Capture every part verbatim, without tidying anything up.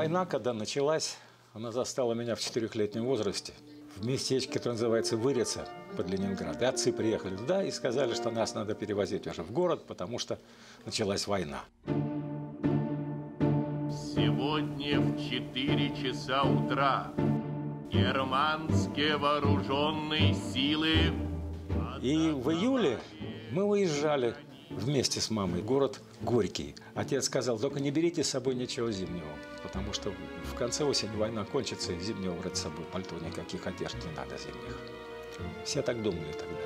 Война, когда началась, она застала меня в четырехлетнем возрасте в местечке, которое называется Вырица под Ленинград. И отцы приехали туда и сказали, что нас надо перевозить уже в город, потому что началась война. Сегодня в четыре часа утра германские вооруженные силы... И в июле мы уезжали вместе с мамой в город Горький. Отец сказал, только не берите с собой ничего зимнего, потому что в конце осени война кончится, и зимнего брать с собой пальто, никаких одежд не надо зимних. Все так думали тогда.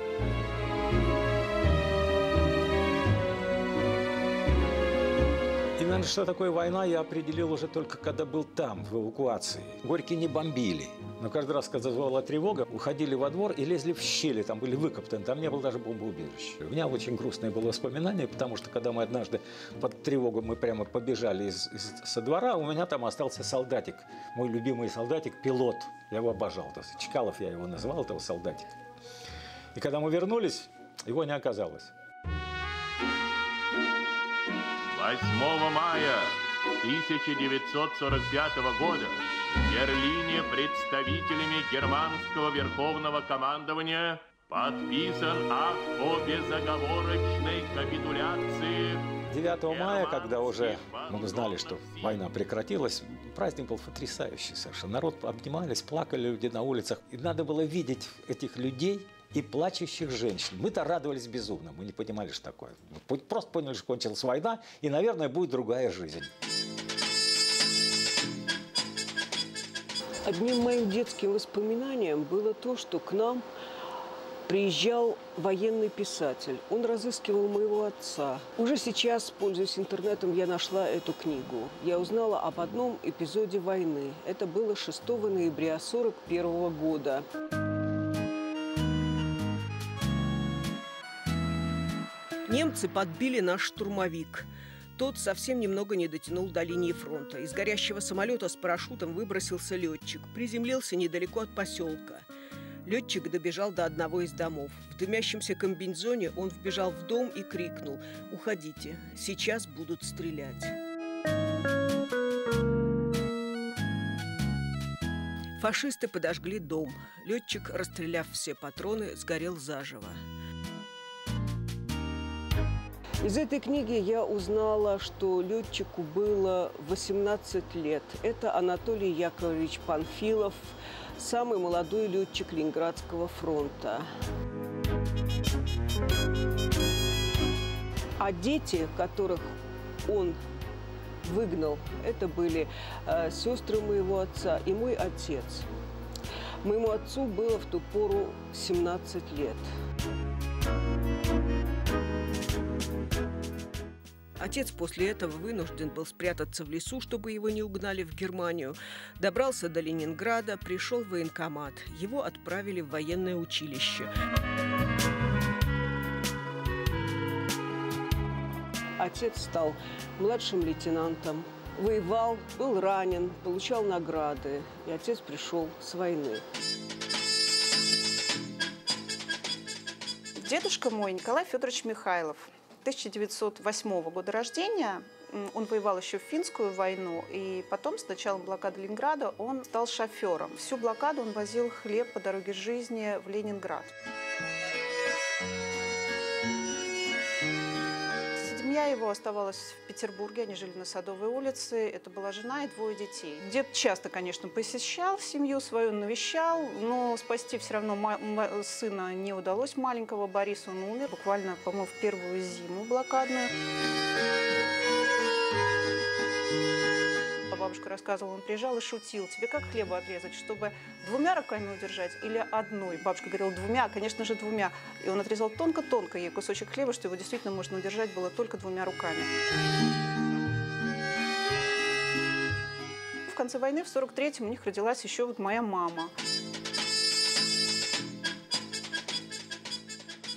И, наверное, что такое война, я определил уже только когда был там, в эвакуации. Горький не бомбили. Но каждый раз, когда звала тревога, уходили во двор и лезли в щели, там были выкоптаны, там не было даже бомбоубежища. У меня очень грустное было воспоминание, потому что когда мы однажды под тревогу мы прямо побежали из, из, со двора, у меня там остался солдатик, мой любимый солдатик, пилот. Я его обожал. Чкалов я его назвал, этого солдатика. И когда мы вернулись, его не оказалось. восьмого мая тысяча девятьсот сорок пятого года в Берлине представителями германского верховного командования подписан акт о безоговорочной капитуляции. девятого мая, когда уже мы знали, что война прекратилась, праздник был потрясающий совершенно. Народ обнимались, плакали люди на улицах. И надо было видеть этих людей и плачущих женщин. Мы-то радовались безумно, мы не понимали, что такое. Мы просто поняли, что кончилась война, и, наверное, будет другая жизнь. Одним моим детским воспоминанием было то, что к нам приезжал военный писатель. Он разыскивал моего отца. Уже сейчас, пользуясь интернетом, я нашла эту книгу. Я узнала об одном эпизоде войны. Это было шестого ноября сорок первого года. Немцы подбили наш штурмовик. Тот совсем немного не дотянул до линии фронта. Из горящего самолета с парашютом выбросился летчик. Приземлился недалеко от поселка. Летчик добежал до одного из домов. В дымящемся комбинезоне он вбежал в дом и крикнул: «Уходите, сейчас будут стрелять». Фашисты подожгли дом. Летчик, расстреляв все патроны, сгорел заживо. Из этой книги я узнала, что летчику было восемнадцать лет. Это Анатолий Яковлевич Панфилов, самый молодой летчик Ленинградского фронта. А дети, которых он выгнал, это были э, сестры моего отца и мой отец. Моему отцу было в ту пору семнадцать лет. Отец после этого вынужден был спрятаться в лесу, чтобы его не угнали в Германию. Добрался до Ленинграда, пришел в военкомат. Его отправили в военное училище. Отец стал младшим лейтенантом, воевал, был ранен, получал награды. И отец пришел с войны. Дедушка мой Николай Федорович Михайлов. тысяча девятьсот восьмого года рождения, он воевал еще в Финскую войну, и потом, с началом блокады Ленинграда, он стал шофером. Всю блокаду он возил хлеб по дороге жизни в Ленинград. Семья его оставалась в Петербурге, они жили на Садовой улице, это была жена и двое детей. Дед часто, конечно, посещал семью свою, навещал, но спасти все равно сына не удалось маленького. Бориса, он умер буквально, по-моему, в первую зиму блокадную. Бабушка рассказывала, он приезжал и шутил: тебе как хлеба отрезать, чтобы двумя руками удержать или одной? Бабушка говорила: двумя, конечно же, двумя. И он отрезал тонко-тонко ей кусочек хлеба, что его действительно можно удержать было только двумя руками. В конце войны, в сорок третьем, у них родилась еще вот моя мама.